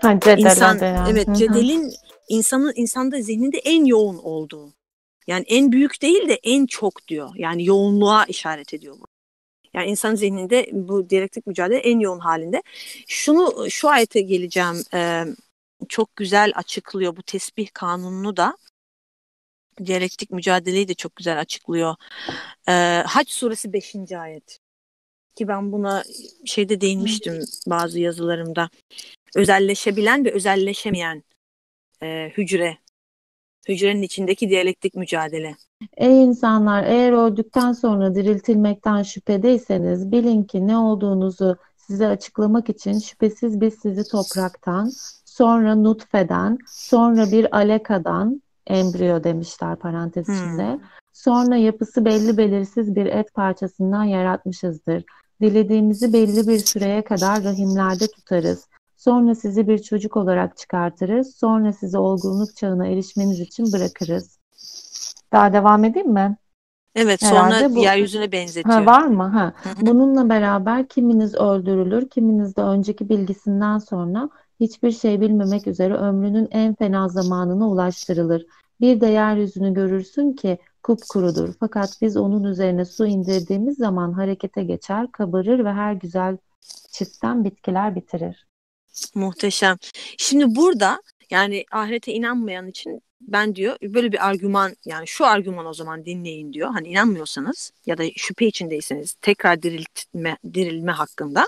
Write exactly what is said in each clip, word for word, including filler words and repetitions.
Ha, cedele İnsan, denen. evet, Hı hı. cedelin insanın insanda zihninde en yoğun olduğu. Yani en büyük değil de en çok diyor. Yani yoğunluğa işaret ediyor bu. Yani insan zihninde bu diyalektik mücadele en yoğun halinde. Şunu, şu ayete geleceğim. E, çok güzel açıklıyor bu tesbih kanununu da. Diyalektik mücadeleyi de çok güzel açıklıyor. E, Hac suresi beşinci ayet. Ki ben buna şeyde değinmiştim bazı yazılarımda. Özelleşebilen ve özelleşemeyen e, hücre. Hücrenin içindeki diyalektik mücadele. Ey insanlar, eğer öldükten sonra diriltilmekten şüphedeyseniz bilin ki ne olduğunuzu size açıklamak için şüphesiz biz sizi topraktan, sonra nutfeden, sonra bir alekadan, embriyo demişler parantez Hmm. içinde, sonra yapısı belli belirsiz bir et parçasından yaratmışızdır. Dilediğimizi belli bir süreye kadar rahimlerde tutarız. Sonra sizi bir çocuk olarak çıkartırız. Sonra sizi olgunluk çağına erişmeniz için bırakırız. Daha devam edeyim mi? Evet, sonra Herhalde bu. yeryüzüne Ha, benzetiyor. var mı? Ha. Hı hı. Bununla beraber kiminiz öldürülür, kiminiz de önceki bilgisinden sonra hiçbir şey bilmemek üzere ömrünün en fena zamanına ulaştırılır. Bir de yeryüzünü görürsün ki kupkurudur. Fakat biz onun üzerine su indirdiğimiz zaman harekete geçer, kabarır ve her güzel çiftten bitkiler bitirir. Muhteşem. Şimdi burada yani ahirete inanmayan için ben diyor böyle bir argüman, yani şu argüman o zaman dinleyin diyor. Hani inanmıyorsanız ya da şüphe içindeyseniz tekrar diriltme, dirilme hakkında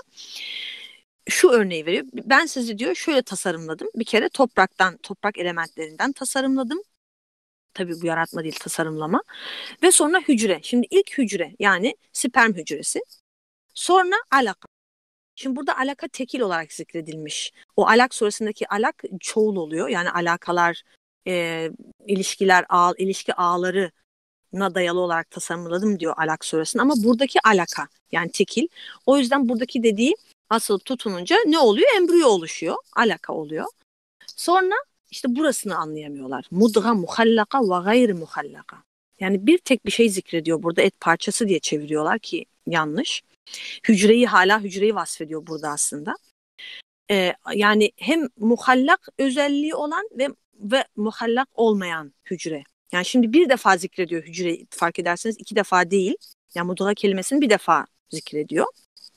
şu örneği veriyor. Ben sizi diyor şöyle tasarımladım. Bir kere topraktan, toprak elementlerinden tasarımladım. Tabii bu yaratma değil, tasarımlama. Ve sonra hücre. Şimdi ilk hücre yani sperm hücresi. Sonra alaka. Şimdi burada alaka tekil olarak zikredilmiş. O Alak suresindeki alak çoğul oluyor. Yani alakalar, e, ilişkiler, ağ, ilişki ağlarına dayalı olarak tasarladım diyor Alak suresinde. Ama buradaki alaka yani tekil. O yüzden buradaki dediği asıl tutununca ne oluyor? Embriyo oluşuyor. Alaka oluyor. Sonra işte burasını anlayamıyorlar. Mudga muhallaka ve gayri muhallaka. Yani bir tek bir şey zikrediyor burada, et parçası diye çeviriyorlar ki yanlış. Hücreyi, hala hücreyi vasfediyor burada aslında. Ee, yani hem muhallak özelliği olan ve ve muhallak olmayan hücre. Yani şimdi bir defa zikrediyor hücre, fark ederseniz iki defa değil. Yani mudga kelimesini bir defa zikrediyor.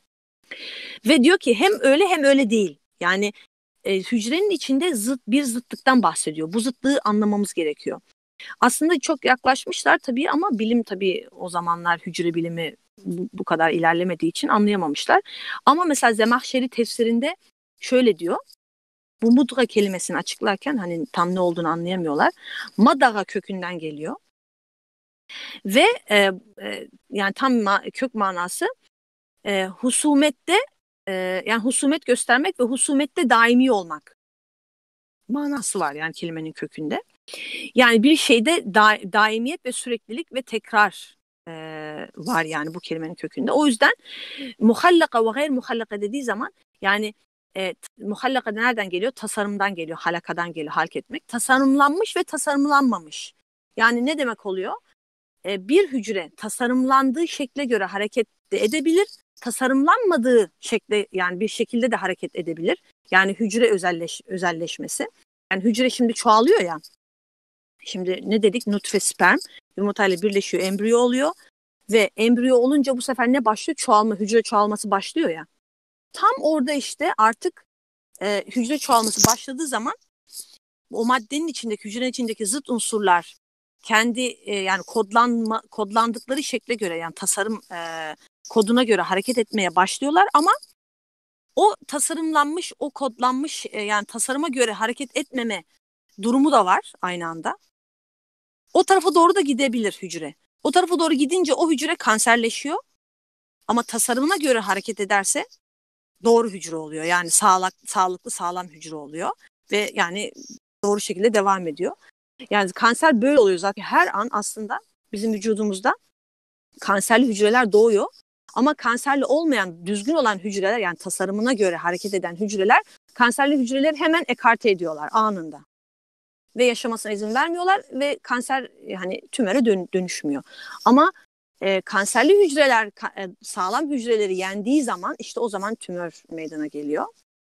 Ve diyor ki hem öyle hem öyle değil. Yani e, hücrenin içinde zıt bir zıtlıktan bahsediyor. Bu zıtlığı anlamamız gerekiyor. Aslında çok yaklaşmışlar tabii ama bilim tabii o zamanlar hücre bilimi bu, bu kadar ilerlemediği için anlayamamışlar. Ama mesela Zemahşeri tefsirinde şöyle diyor. Bu mudga kelimesini açıklarken hani tam ne olduğunu anlayamıyorlar. Madaga kökünden geliyor. Ve e, e, yani tam ma- kök manası e, husumette e, yani husumet göstermek ve husumette daimi olmak manası var yani kelimenin kökünde. Yani bir şeyde da, daimiyet ve süreklilik ve tekrar e, var yani bu kelimenin kökünde. O yüzden muhallaka ve gayr muhallaka dediği zaman yani e, muhallaka nereden geliyor? Tasarımdan geliyor, halakadan geliyor, halk etmek. Tasarımlanmış ve tasarımlanmamış. Yani ne demek oluyor? E, bir hücre tasarımlandığı şekle göre hareket de edebilir. Tasarımlanmadığı şekle yani bir şekilde de hareket edebilir. Yani hücre özelleş, özelleşmesi. Yani hücre şimdi çoğalıyor ya. Şimdi ne dedik? Nutfe, sperm yumurtayla birleşiyor, embriyo oluyor ve embriyo olunca bu sefer ne başlıyor? Çoğalma, hücre çoğalması başlıyor ya. Tam orada işte artık e, hücre çoğalması başladığı zaman o maddenin içindeki, hücrenin içindeki zıt unsurlar kendi e, yani kodlanma kodlandıkları şekle göre yani tasarım e, koduna göre hareket etmeye başlıyorlar ama o tasarımlanmış, o kodlanmış e, yani tasarıma göre hareket etmeme durumu da var aynı anda. O tarafa doğru da gidebilir hücre. O tarafa doğru gidince o hücre kanserleşiyor. Ama tasarımına göre hareket ederse doğru hücre oluyor. Yani sağlık, sağlıklı sağlam hücre oluyor. Ve yani doğru şekilde devam ediyor. Yani kanser böyle oluyor zaten. Her an aslında bizim vücudumuzda kanserli hücreler doğuyor. Ama kanserli olmayan, düzgün olan hücreler yani tasarımına göre hareket eden hücreler kanserli hücreleri hemen ekarte ediyorlar anında. Ve yaşamasına izin vermiyorlar ve kanser hani tümöre dön- dönüşmüyor. Ama e, kanserli hücreler ka- e, sağlam hücreleri yendiği zaman işte o zaman tümör meydana geliyor.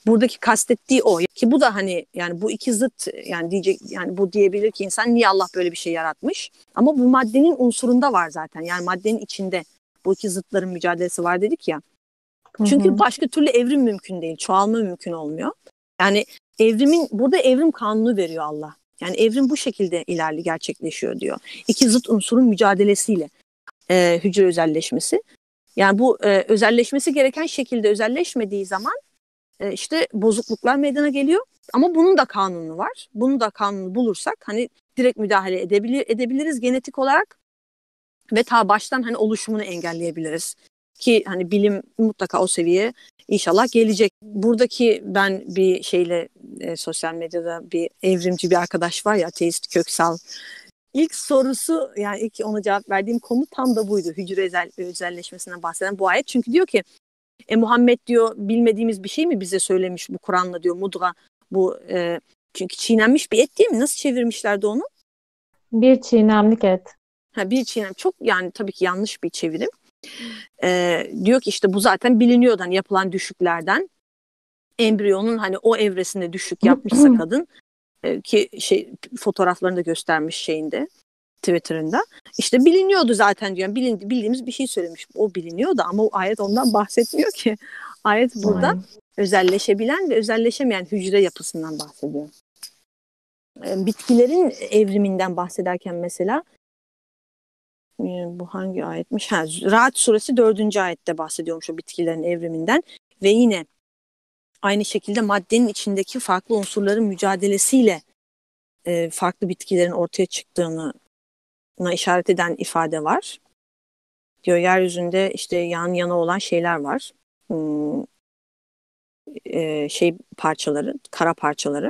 Buradaki kastettiği o ki bu da hani yani bu iki zıt yani diyecek yani bu diyebilir ki insan niye Allah böyle bir şey yaratmış? Ama bu maddenin unsurunda var zaten. Yani maddenin içinde bu iki zıtların mücadelesi var dedik ya. Hı Çünkü hı. başka türlü evrim mümkün değil. Çoğalma mümkün olmuyor. Yani evrimin burada evrim kanunu veriyor Allah. Yani evrim bu şekilde ilerli gerçekleşiyor diyor. İki zıt unsurun mücadelesiyle e, hücre özelleşmesi. Yani bu e, özelleşmesi gereken şekilde özelleşmediği zaman e, işte bozukluklar meydana geliyor. Ama bunun da kanunu var. Bunun da kanunu bulursak hani direkt müdahale edebilir, edebiliriz genetik olarak ve ta baştan hani oluşumunu engelleyebiliriz. Ki hani bilim mutlaka o seviyeye inşallah gelecek. Buradaki ben bir şeyle e, sosyal medyada bir evrimci bir arkadaş var ya ateist Köksal. İlk sorusu yani ilk ona cevap verdiğim konu tam da buydu. Hücre özel, özelleşmesinden bahseden bu ayet. Çünkü diyor ki e, Muhammed diyor bilmediğimiz bir şey mi bize söylemiş bu Kur'an'la diyor mudga bu e, çünkü çiğnenmiş bir et değil mi? Nasıl çevirmişlerdi onu? Bir çiğnemlik et. Ha, bir çiğnem çok yani tabii ki yanlış bir çevirim. E, diyor ki işte bu zaten biliniyordu hani yapılan düşüklerden embriyonun hani o evresinde düşük yapmışsa kadın e, ki şey fotoğraflarını da göstermiş şeyinde Twitter'ında. İşte biliniyordu zaten diyor. Yani bilin, bildiğimiz bir şey söylemiş. O biliniyordu ama o ayet ondan bahsetmiyor ki. Ayet burada Aynen. özelleşebilen ve özelleşemeyen hücre yapısından bahsediyor. E, bitkilerin evriminden bahsederken mesela e, bu hangi ayetmiş? Ha, Ra'd suresi dördüncü ayette bahsediyormuş o bitkilerin evriminden ve yine aynı şekilde maddenin içindeki farklı unsurların mücadelesiyle e, farklı bitkilerin ortaya çıktığını işaret eden ifade var. Diyor yeryüzünde işte yan yana olan şeyler var. Hmm, e, şey parçaları, kara parçaları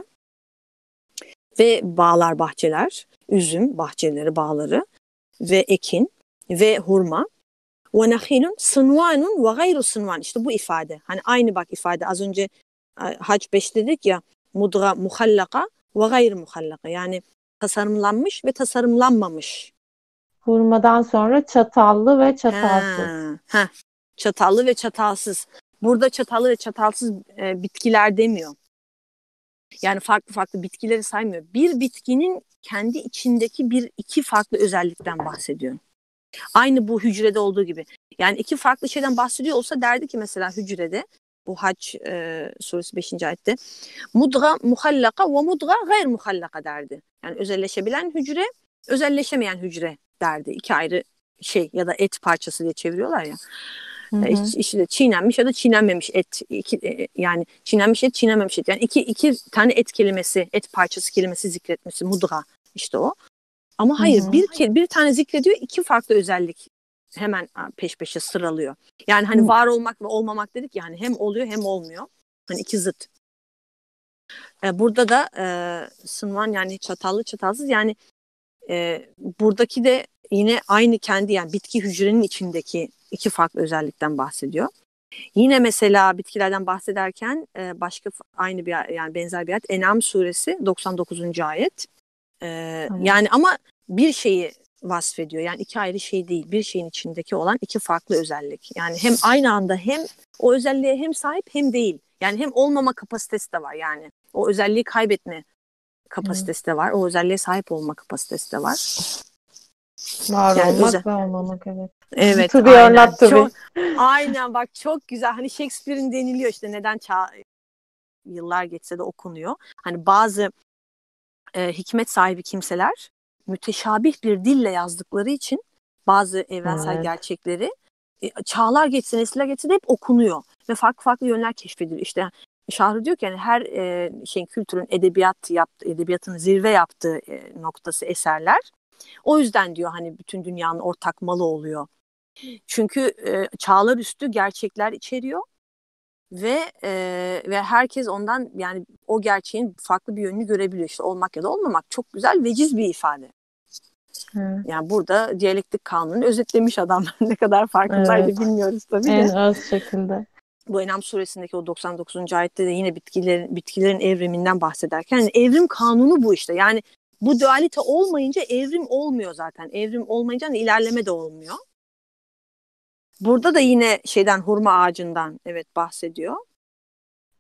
ve bağlar, bahçeler, üzüm bahçeleri, bağları ve ekin ve hurma. Ve nahilun sınvanun ve gayru sınvan. İşte bu ifade. Hani aynı bak ifade. Az önce Hac beş dedik ya mudga muhallaka ve gayru muhallaka. Yani tasarımlanmış ve tasarımlanmamış. Hurmadan sonra çatallı ve çatalsız. Ha, ha. Çatallı ve çatalsız. Burada çatallı ve çatalsız e, bitkiler demiyor. Yani farklı farklı bitkileri saymıyor. Bir bitkinin kendi içindeki bir iki farklı özellikten bahsediyor. Aynı bu hücrede olduğu gibi. Yani iki farklı şeyden bahsediyor olsa derdi ki mesela hücrede bu Hac e, suresi beşinci ayette mudga muhallaka ve mudga gayr muhallaka derdi. Yani özelleşebilen hücre, özelleşemeyen hücre derdi. İki ayrı şey ya da et parçası diye çeviriyorlar ya. Hı E, hı. işte çiğnenmiş ya da çiğnenmemiş et. İki, e, yani çiğnenmiş et, çiğnenmemiş et. Yani iki, iki tane et kelimesi, et parçası kelimesi zikretmesi mudga işte o. Ama Hı hayır hı. bir bir tane zikrediyor iki farklı özellik hemen peş peşe sıralıyor. Yani hani Hı. var olmak ve olmamak dedik yani hem oluyor hem olmuyor. Hani iki zıt. E, burada da e, sınvan yani çatallı çatalsız yani e, buradaki de yine aynı kendi yani bitki hücrenin içindeki iki farklı özellikten bahsediyor. Yine mesela bitkilerden bahsederken e, başka aynı bir yani benzer bir ayet En'am suresi doksan dokuzuncu ayet. E, Evet. yani ama bir şeyi vasfediyor. Yani iki ayrı şey değil. Bir şeyin içindeki olan iki farklı özellik. Yani hem aynı anda hem o özelliğe hem sahip hem değil. Yani hem olmama kapasitesi de var yani. O özelliği kaybetme Evet. kapasitesi de var. O özelliğe sahip olma kapasitesi de var. Var Yani özel. olmak ve olmamak, evet. Evet, To be or aynen. not to be. Çok aynen bak çok güzel. Hani Shakespeare'in deniliyor işte neden çağ yıllar geçse de okunuyor. Hani bazı e, hikmet sahibi kimseler müteşabih bir dille yazdıkları için bazı evrensel Evet. gerçekleri e, çağlar geçse, nesiller geçse de hep okunuyor ve farklı farklı yönler keşfediliyor. İşte Şahru diyor ki yani her e, şeyin kültürün edebiyat yaptığı, edebiyatın zirve yaptığı e, noktası eserler. O yüzden diyor hani bütün dünyanın ortak malı oluyor. Çünkü e, çağlar üstü gerçekler içeriyor ve e, ve herkes ondan yani o gerçeğin farklı bir yönünü görebiliyor. İşte olmak ya da olmamak çok güzel veciz bir ifade. Evet. Yani burada diyalektik kanunu özetlemiş adam. Ne kadar farkındaydı Evet. bilmiyoruz tabii de. En öz şekilde. Bu En'am suresindeki o doksan dokuzuncu ayette de yine bitkilerin bitkilerin evriminden bahsederken yani evrim kanunu bu işte. Yani bu dualite olmayınca evrim olmuyor zaten. Evrim olmayınca hani ilerleme de olmuyor. Burada da yine şeyden hurma ağacından evet bahsediyor.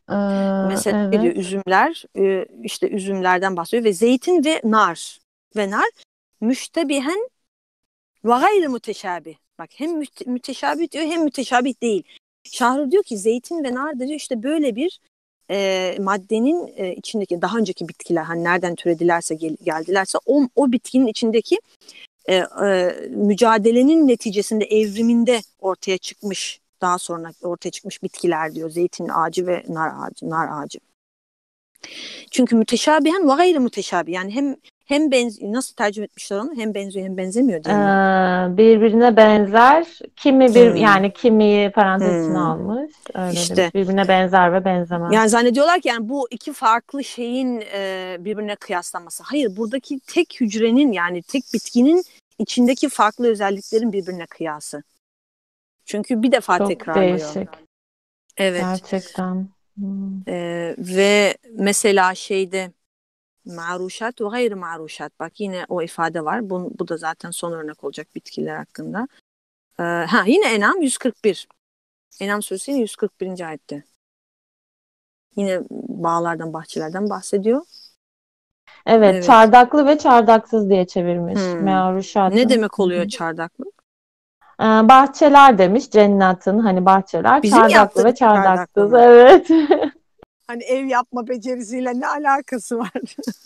Ee, Mesela ne diyor? evet. Üzümler, e, işte üzümlerden bahsediyor ve zeytin ve nar. Ve nar müştebihen ve gayri müteşabih. Bak hem müte- müteşabih diyor hem müteşabih değil. Şahrı diyor ki zeytin ve nar diyor işte böyle bir e, maddenin e, içindeki daha önceki bitkiler hani nereden türedilerse gel, geldilerse o, o bitkinin içindeki e, e, mücadelenin neticesinde evriminde ortaya çıkmış daha sonra ortaya çıkmış bitkiler diyor. Zeytin ağacı ve nar ağacı, nar ağacı. Çünkü müteşabihen ve gayri müteşabih yani hem hem benziyor nasıl tercüme etmişler onu hem benziyor hem benzemiyor Ee, diye mi? birbirine benzer. Kimi bir Hmm, yani kimiyi parantez içine hmm. almış. Öyle demiş. İşte Birbirine benzer ve benzemez. yani zannediyorlar ki yani bu iki farklı şeyin e, birbirine kıyaslanması. Hayır buradaki tek hücrenin yani tek bitkinin içindeki farklı özelliklerin birbirine kıyası. Çünkü bir defa Çok tekrarlıyor. değişik. Evet. Gerçekten. Hmm. E, ve mesela şeyde maruşat ve gayri maruşat. Bak yine o ifade var. Bu, bu da zaten son örnek olacak bitkiler hakkında. E, ha yine En'am yüz kırk bir. En'am suresi yine yüz kırk birinci ayette. Yine bağlardan, bahçelerden bahsediyor. Evet, Evet. çardaklı ve çardaksız diye çevirmiş. Hmm. Ne Meğruşat'ın. demek Hı oluyor hı. çardaklık? Ee, bahçeler demiş, cennetin hani bahçeler, Bizim çardaklı ve yaptığımız çardaklı çardaksız. mı? Evet. Hani ev yapma becerisiyle ne alakası var?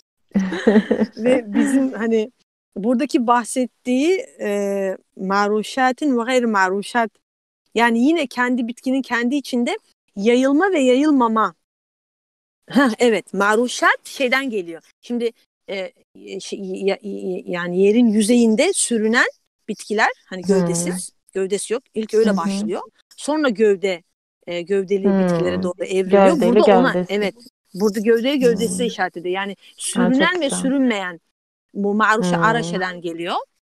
Ve bizim hani buradaki bahsettiği e, maruşatin ve gayri maruşat yani yine kendi bitkinin kendi içinde yayılma ve yayılmama. Heh, evet maruşat şeyden geliyor. Şimdi e, şey, ya- ya- yani yerin yüzeyinde sürünen bitkiler hani Hmm. gövdesiz gövdesi yok. İlk Hı öyle hı. başlıyor. Sonra gövde e, gövdeli bitkilere Hmm. doğru evriliyor. Gövdeli Burada ona gövdesiz. evet burada gövdeli gövdesi Hmm. işaret ediyor. Yani Ha, çok sürünen ve güzel. sürünmeyen bu maruşa Hmm. araşeden geliyor.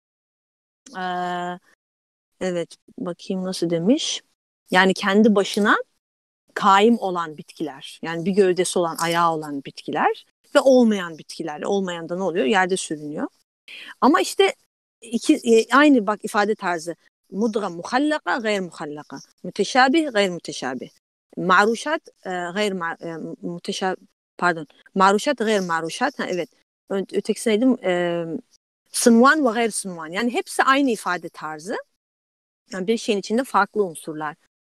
Ee, evet bakayım nasıl demiş. Yani kendi başına kaim olan bitkiler. Yani bir gövdesi olan, ayağı olan bitkiler ve olmayan bitkiler. Olmayan da ne oluyor? Yerde sürünüyor. Ama işte iki, e, aynı bak ifade tarzı. Mudga muhallaka, gayr muhallaka. Müteşabih, gayr müteşabih. Maruşat, e, gayr ma, e, müteşabih, pardon. Maruşat, gayr maruşat. Ha, evet. Ö- Ötekisi neydi? E, sınvan ve gayr sınvan. Yani hepsi aynı ifade tarzı. Yani bir şeyin içinde farklı unsurlar.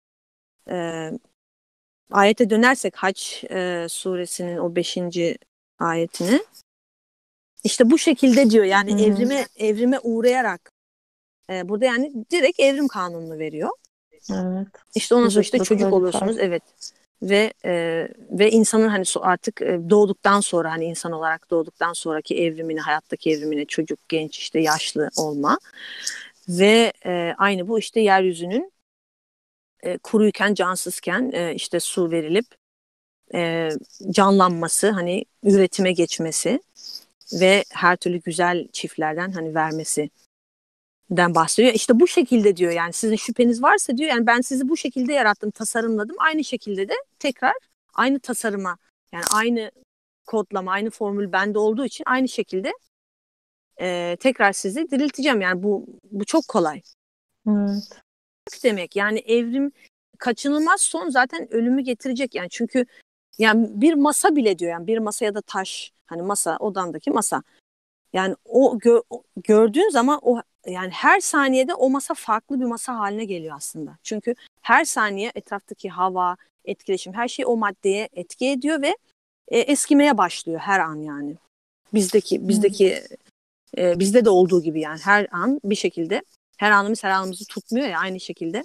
E, ayete dönersek Haç e, suresinin o beşinci ayetine işte bu şekilde diyor yani Hı hı. evrime evrime uğrayarak e, burada yani direkt evrim kanununu veriyor. Evet. İşte ondan sonra işte çocuk Zıtlıkları oluyorsunuz farklı. evet ve e, ve insanın hani artık e, doğduktan sonra hani insan olarak doğduktan sonraki evrimini hayattaki evrimini çocuk genç işte yaşlı olma ve e, aynı bu işte yeryüzünün e, kuruyken cansızken e, işte su verilip e, canlanması, hani üretime geçmesi ve her türlü güzel çiftlerden hani vermesinden bahsediyor. İşte bu şekilde diyor yani sizin şüpheniz varsa diyor yani ben sizi bu şekilde yarattım, tasarımladım. Aynı şekilde de tekrar aynı tasarıma yani aynı kodlama, aynı formül bende olduğu için aynı şekilde e, tekrar sizi dirilteceğim. Yani bu bu çok kolay. Evet. Demek yani evrim kaçınılmaz son zaten ölümü getirecek yani çünkü yani bir masa bile diyor yani bir masa ya da taş hani masa odandaki masa yani o gö- gördüğün zaman o yani her saniyede o masa farklı bir masa haline geliyor aslında. Çünkü her saniye etraftaki hava, etkileşim her şey o maddeye etki ediyor ve e, eskimeye başlıyor her an yani. Bizdeki Evet. bizdeki e, bizde de olduğu gibi yani her an bir şekilde her anımız her anımızı tutmuyor ya aynı şekilde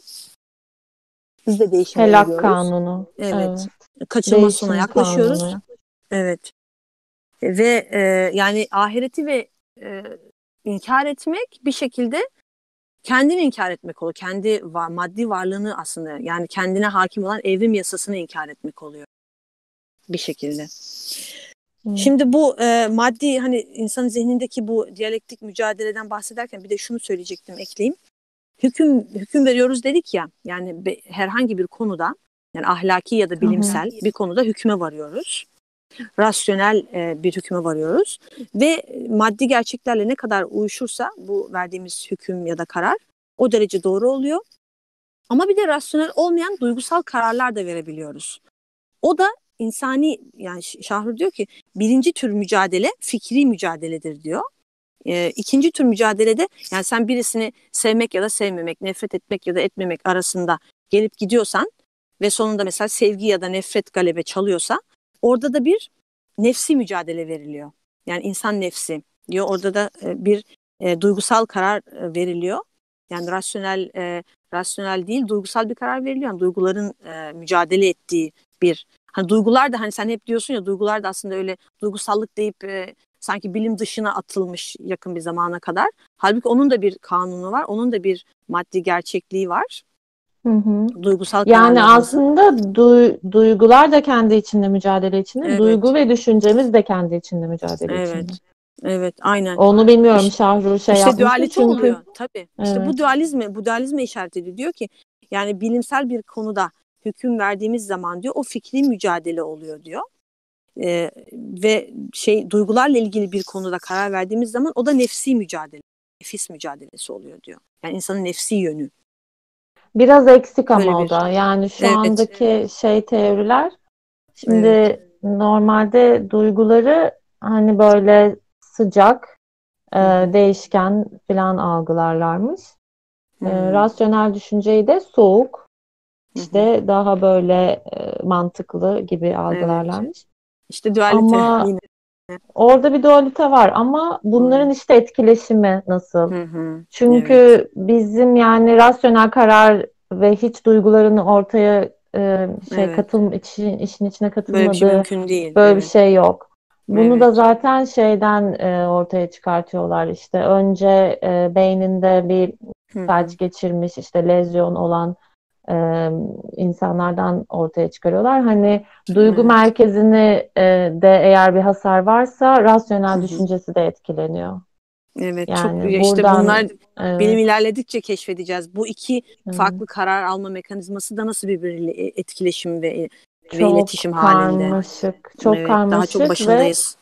biz de değişime Helak uğruyoruz. kanunu. Evet. Evet. Kaçınılmaz sona Değişim yaklaşıyoruz. kanunu. Evet. Ve e, yani ahireti ve e, inkar etmek bir şekilde kendini inkar etmek oluyor. Kendi var, maddi varlığını aslında yani kendine hakim olan evrim yasasını inkar etmek oluyor bir şekilde. Evet. Şimdi bu e, maddi hani insanın zihnindeki bu diyalektik mücadeleden bahsederken bir de şunu söyleyecektim ekleyeyim. Hüküm hüküm veriyoruz dedik ya yani be, herhangi bir konuda yani ahlaki ya da Hı hı. bilimsel bir konuda hükme varıyoruz. Rasyonel e, bir hükme varıyoruz ve maddi gerçeklerle ne kadar uyuşursa bu verdiğimiz hüküm ya da karar o derece doğru oluyor. Ama bir de rasyonel olmayan duygusal kararlar da verebiliyoruz. O da insani, yani Şahrur diyor ki birinci tür mücadele fikri mücadeledir diyor. E, ikinci tür mücadelede yani sen birisini sevmek ya da sevmemek, nefret etmek ya da etmemek arasında gelip gidiyorsan ve sonunda mesela sevgi ya da nefret galebe çalıyorsa orada da bir nefsi mücadele veriliyor. Yani insan nefsi diyor. Orada da e, bir e, duygusal karar e, veriliyor. Yani rasyonel e, rasyonel değil, duygusal bir karar veriliyor. Yani duyguların e, mücadele ettiği bir, hani duygular da, hani sen hep diyorsun ya, duygular da aslında öyle duygusallık deyip e, sanki bilim dışına atılmış yakın bir zamana kadar. Halbuki onun da bir kanunu var. Onun da bir maddi gerçekliği var. Hı hı. Duygusal Yani kararlarımızın. aslında du- duygular da kendi içinde mücadele içinde, duygu Evet, ve düşüncemiz de kendi içinde mücadele içinde. evet, evet, aynen. Onu bilmiyorum, İşte, Şahrur şey işte yapmış mı? dualite Çünkü oluyor tabii. İşte evet. bu dualizme, bu dualizme işaret ediyor. Diyor ki yani bilimsel bir konuda hüküm verdiğimiz zaman diyor o fikri mücadele oluyor diyor. Ee, ve şey duygularla ilgili bir konuda karar verdiğimiz zaman o da nefsi mücadele, nefis mücadelesi oluyor diyor. Yani insanın nefsi yönü. Biraz eksik Böyle ama o bir. da. Yani şu Evet, andaki şey teoriler, evet. şimdi normalde duyguları hani böyle sıcak, e, Hı hı. değişken falan algılarlarmış. Hı E, hı. rasyonel düşünceyi de soğuk, Hı hı. işte daha böyle e, mantıklı gibi Evet. algılarlarmış. İşte dualite Ama yine orada bir dualite var, ama bunların var. işte etkileşimi nasıl? Hı hı. Evet. Çünkü bizim yani rasyonel karar ve hiç duygularını ortaya e, şey Evet. katıl işin, işin içine Böyle bir şey katılmadığı mümkün değil. böyle bir Evet. şey yok. Bunu da Evet. zaten şeyden e, ortaya çıkartıyorlar, işte önce e, beyninde bir Hı hı. felç geçirmiş, işte lezyon olan e, insanlardan ortaya çıkarıyorlar. Hani duygu Evet. merkezini e, de eğer bir hasar varsa Hı rasyonel hı. düşüncesi de etkileniyor. Evet. Çok Yani ya, işte buradan bunlar bilim evet, ilerledikçe keşfedeceğiz. Bu iki evet. farklı karar alma mekanizması da nasıl birbiriyle e, etkileşim ve ve Çok iletişim halinde. karmaşık, çok Evet. Daha çok karmaşık ve başındayız.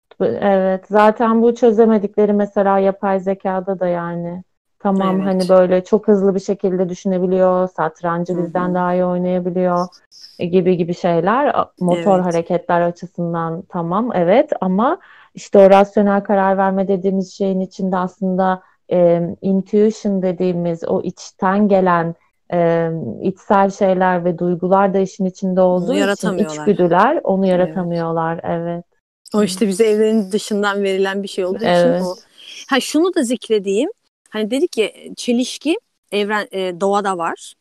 evet, zaten bu çözemedikleri mesela yapay zekada da, yani tamam hani Evet. böyle çok hızlı bir şekilde düşünebiliyor, Hı satrancı bizden hı. daha iyi oynayabiliyor e, gibi gibi şeyler. A- Motor Evet. hareketler açısından tamam, evet, ama işte o rasyonel karar verme dediğimiz şeyin içinde aslında e, intuition dediğimiz o içten gelen e, içsel şeyler ve duygular da işin içinde Onu olduğu için yaratamıyorlar. içgüdüler onu Evet. yaratamıyorlar, evet. O işte bize evrenin dışından verilen bir şey olduğu için o. Evet. Ha şunu da zikredeyim. Hani dedik ki çelişki evren e, doğada var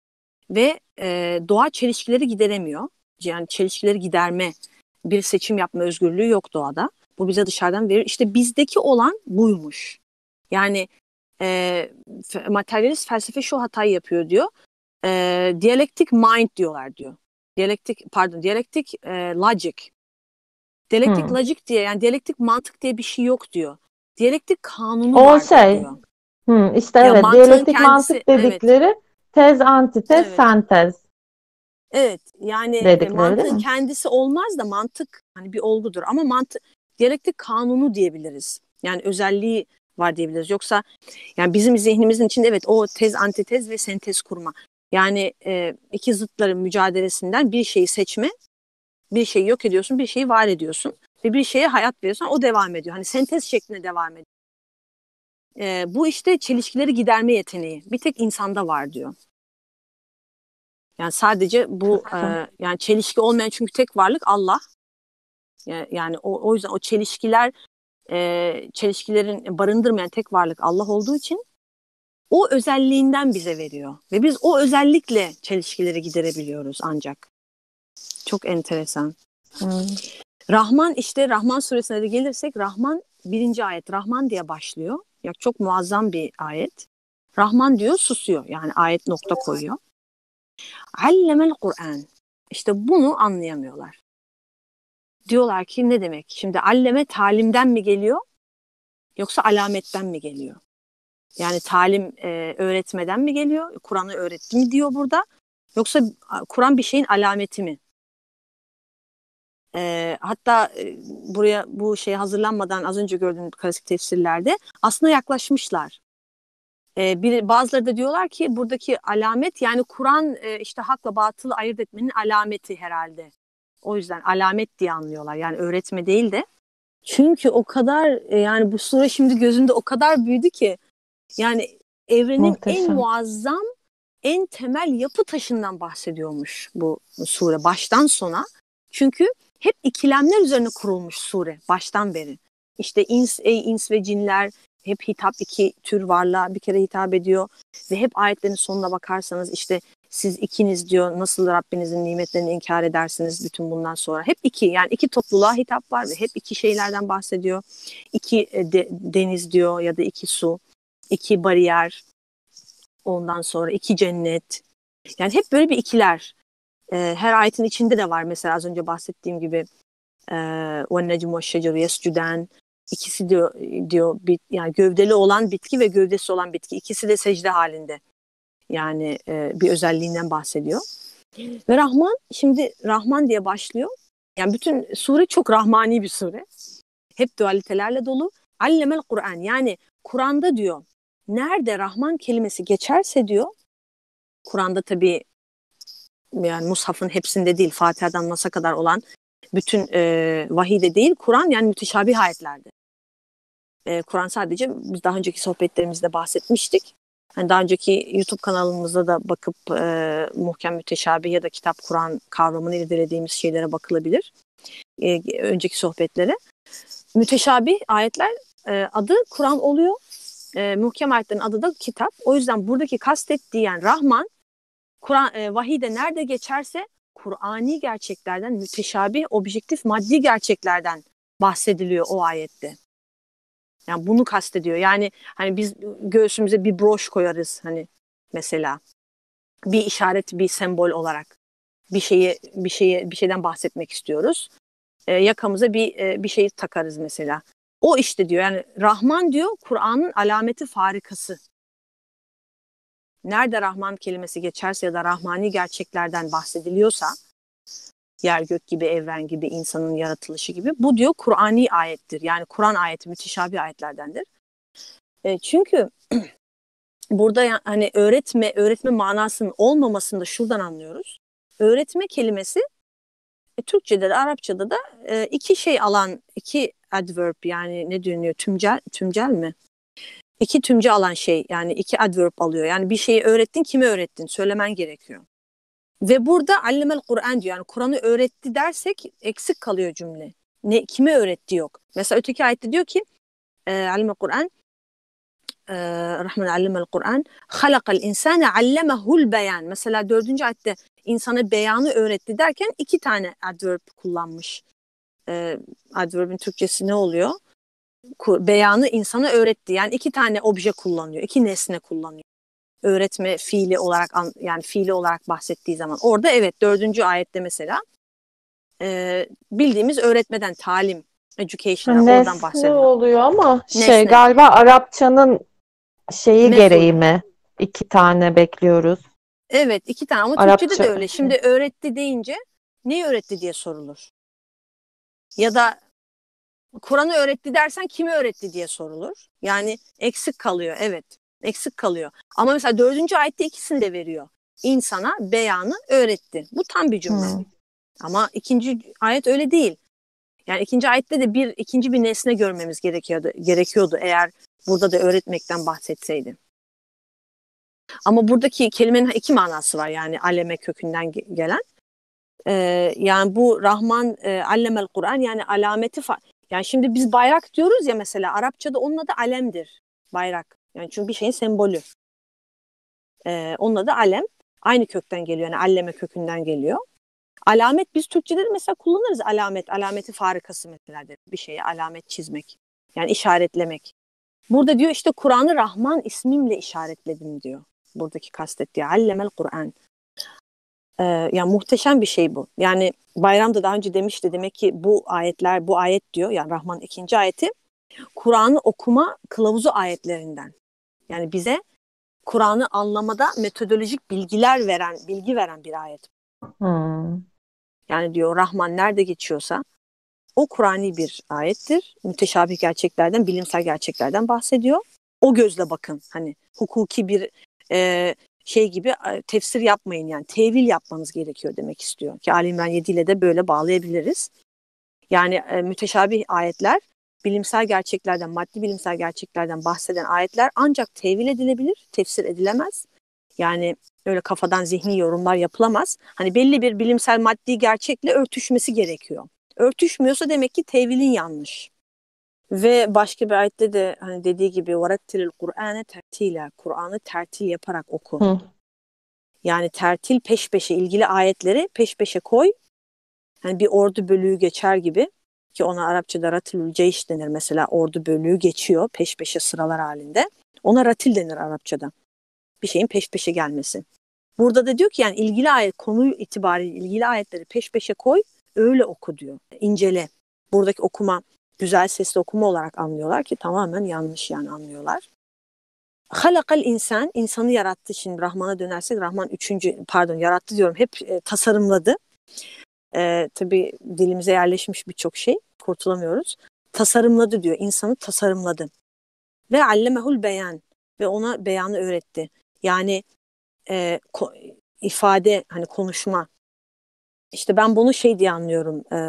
ve e, doğa çelişkileri gideremiyor. Yani çelişkileri giderme, bir seçim yapma özgürlüğü yok doğada. Bu bize dışarıdan verir. İşte bizdeki olan buymuş. Yani e, materyalist felsefe şu hatayı yapıyor diyor. E, diyalektik mind diyorlar diyor. Diyalektik pardon diyalektik e, logic. Diyalektik Hmm. logic diye, yani diyalektik mantık diye bir şey yok diyor. Diyalektik kanunu O vardır şey, diyor. hmm, işte Ya evet, mantığın diyalektik kendisi, mantık evet, dedikleri tez, antitez, evet, sentez evet. Yani e, dedikleri değil mantığın mi? kendisi olmaz da mantık hani bir olgudur. Ama mantık, diyalektik kanunu diyebiliriz. Yani özelliği var diyebiliriz. Yoksa yani bizim zihnimizin içinde evet o tez, antitez ve sentez kurma. Yani e, iki zıtların mücadelesinden bir şeyi seçme, bir şeyi yok ediyorsun, bir şeyi var ediyorsun ve bir şeye hayat veriyorsun, o devam ediyor. Hani sentez şeklinde devam ediyor. E, bu işte çelişkileri giderme yeteneği bir tek insanda var diyor. Yani sadece bu Çok e, güzel. yani çelişki olmayan çünkü tek varlık Allah. Yani, yani o, o yüzden o çelişkiler e, çelişkilerin barındırmayan tek varlık Allah olduğu için o özelliğinden bize veriyor. Ve biz o özellikle çelişkileri giderebiliyoruz ancak. Çok enteresan. Evet. Rahman, işte Rahman suresine de gelirsek Rahman birinci ayet Rahman diye başlıyor. Ya çok muazzam bir ayet. Rahman diyor susuyor, yani ayet nokta koyuyor. Allemel Kur'an. İşte bunu anlayamıyorlar. Diyorlar ki ne demek? Şimdi alleme talimden mi geliyor yoksa alametten mi geliyor? Yani talim e, öğretmeden mi geliyor? Kur'an'ı öğretti mi diyor burada? Yoksa Kur'an bir şeyin alameti mi? E, hatta e, buraya bu şey hazırlanmadan az önce gördüğüm klasik tefsirlerde aslında yaklaşmışlar. E, bir, bazıları da diyorlar ki buradaki alamet yani Kur'an e, işte hakla batılı ayırt etmenin alameti herhalde. O yüzden alamet diye anlıyorlar. Yani öğretme değil de. Çünkü o kadar e, yani bu sure şimdi gözümde o kadar büyüdü ki yani evrenin en Muhteşem. muazzam, en temel yapı taşından bahsediyormuş bu sure baştan sona. Çünkü hep ikilemler üzerine kurulmuş sure baştan beri. İşte ins, ey ins ve cinler hep hitap iki tür varlığa bir kere hitap ediyor. Ve hep ayetlerin sonuna bakarsanız işte siz ikiniz diyor nasıl Rabbinizin nimetlerini inkar edersiniz bütün bundan sonra. Hep iki yani iki topluluğa hitap var ve hep iki şeylerden bahsediyor. İki de, deniz diyor ya da iki su, iki bariyer, ondan sonra iki cennet. Yani hep böyle bir ikiler. Ee, her ayetin içinde de var mesela az önce bahsettiğim gibi وَالنَّجْمُ وَالشَّجَرُ يَسْجُدَانِ İkisi diyor, diyor bit, yani gövdeli olan bitki ve gövdesi olan bitki. İkisi de secde halinde. Yani e, bir özelliğinden bahsediyor. Ve Rahman, şimdi Rahman diye başlıyor. Yani bütün sure çok rahmani bir sure. Hep dualitelerle dolu. Allemel Kur'an yani Kur'an'da diyor nerede Rahman kelimesi geçerse diyor Kur'an'da tabii yani Mushaf'ın hepsinde değil Fatiha'dan Nas'a kadar olan bütün e, vahide değil Kur'an yani müteşabih ayetlerde. E, Kur'an sadece biz daha önceki sohbetlerimizde bahsetmiştik. Hani daha önceki YouTube kanalımızda da bakıp e, muhkem müteşabih ya da kitap Kur'an kavramını irdelediğimiz şeylere bakılabilir. E, önceki sohbetlere. Müteşabih ayetler e, adı Kur'an oluyor. E, muhkem ayetlerin adı da kitap. O yüzden buradaki kastettiği yani Rahman Kur'an e, vahide nerede geçerse Kur'ani gerçeklerden, müteşabih, objektif, maddi gerçeklerden bahsediliyor o ayette. Yani bunu kastediyor. Yani hani biz göğsümüze bir broş koyarız hani mesela bir işaret, bir sembol olarak bir şeyi bir şeye bir şeyden bahsetmek istiyoruz. E, yakamıza bir e, bir şey takarız mesela. O işte diyor yani Rahman diyor Kur'an'ın alameti farikası. Nerede Rahman kelimesi geçerse ya da rahmani gerçeklerden bahsediliyorsa yer gök gibi, evren gibi, insanın yaratılışı gibi bu diyor Kur'ani ayettir. Yani Kur'an ayeti müteşabih ayetlerdendir. E, çünkü burada yani, hani öğretme, öğretme manasının olmamasını da şuradan anlıyoruz. Öğretme kelimesi e, Türkçe'de de Arapça'da da e, iki şey alan, iki adverb yani ne deniyor tümcel, tümcel mi? İki tümce alan şey yani iki adverb alıyor. Yani bir şeyi öğrettin, kime öğrettin? Söylemen gerekiyor. Ve burada allemel Kur'an diyor. Yani Kur'an'ı öğretti dersek eksik kalıyor cümle. Ne kime öğretti yok. Mesela öteki ayette diyor ki e, allemel Kur'an e, Rahman allemel Kur'an halakal insane allemehul beyan. Mesela dördüncü ayette insana beyanı öğretti derken iki tane adverb kullanmış. E, adverbin Türkçesi ne oluyor? Beyanı insana öğretti. Yani iki tane obje kullanıyor. İki nesne kullanıyor. Öğretme fiili olarak yani fiili olarak bahsettiği zaman. Orada evet dördüncü ayette mesela e, bildiğimiz öğretmeden talim, education'a oradan Nesne bahsediyor. oluyor ama şey Nesne. galiba Arapçanın şeyi gereği Mef'ul. mi? İki tane bekliyoruz. Evet iki tane ama Türkçe'de de Arapça öyle. şey. Şimdi öğretti deyince neyi öğretti diye sorulur. Ya da Kur'an'ı öğretti dersen kimi öğretti diye sorulur. Yani eksik kalıyor evet. Eksik kalıyor. Ama mesela dördüncü ayette ikisini de veriyor. İnsana beyanı öğretti. Bu tam bir cümle. Hmm. Ama ikinci ayet öyle değil. Yani ikinci ayette de bir ikinci bir nesne görmemiz gerekiyordu, gerekiyordu eğer burada da öğretmekten bahsetseydi. Ama buradaki kelimenin iki manası var yani aleme kökünden gelen. Ee, yani bu Rahman e, allemel Kur'an yani alameti fa- yani şimdi biz bayrak diyoruz ya mesela Arapçada onun adı alemdir. Bayrak. Yani çünkü bir şeyin sembolü. Ee, onun adı alem. Aynı kökten geliyor yani alleme kökünden geliyor. Alamet biz Türkçe'de de mesela kullanırız alamet. Alameti farikası mesela der. Bir şeye alamet çizmek. Yani işaretlemek. Burada diyor işte Kur'an'ı Rahman ismimle işaretledim diyor. Buradaki kastettiği allemel Kur'an. Ee, yani muhteşem bir şey bu. Yani Bayram da daha önce demişti demek ki bu ayetler bu ayet diyor yani Rahman ikinci ayeti Kur'an'ı okuma kılavuzu ayetlerinden. Yani bize Kur'an'ı anlamada metodolojik bilgiler veren, bilgi veren bir ayet. Hmm. Yani diyor Rahman nerede geçiyorsa o Kur'ani bir ayettir. Müteşabih gerçeklerden, bilimsel gerçeklerden bahsediyor. O gözle bakın. Hani hukuki bir e, şey gibi tefsir yapmayın, yani tevil yapmanız gerekiyor demek istiyor. Ki Ali İmran yedi ile de böyle bağlayabiliriz. Yani e, müteşabih ayetler, bilimsel gerçeklerden, maddi bilimsel gerçeklerden bahseden ayetler ancak tevil edilebilir, tefsir edilemez. Yani öyle kafadan zihni yorumlar yapılamaz. Hani belli bir bilimsel maddi gerçekle örtüşmesi gerekiyor. Örtüşmüyorsa demek ki tevilin yanlış. Ve başka bir ayette de hani dediği gibi وَرَتِّلِ الْقُرْآنَ tertile, Kur'an'ı tertil yaparak oku. Hı. Yani tertil, peş peşe ilgili ayetleri peş peşe koy. Hani bir ordu bölüğü geçer gibi, ki ona Arapçada ratilül ceyş denir mesela, ordu bölüğü geçiyor peş peşe sıralar halinde. Ona ratil denir Arapçada. Bir şeyin peş peşe gelmesi. Burada da diyor ki yani ilgili ayet, konu itibariyle ilgili ayetleri peş peşe koy, öyle oku diyor. İncele. Buradaki okuma güzel sesli okuma olarak anlıyorlar ki tamamen yanlış yani anlıyorlar. Halakal insan, insanı yarattı. Şimdi Rahman'a dönersek, Rahman üçüncü, pardon yarattı diyorum, hep e, tasarımladı. E, tabii dilimize yerleşmiş birçok şey, kurtulamıyoruz. Tasarımladı diyor, insanı tasarımladı. Ve allemehul beyan, ve ona beyanı öğretti. Yani e, ko- ifade, hani konuşma. İşte ben bunu şey diye anlıyorum. E,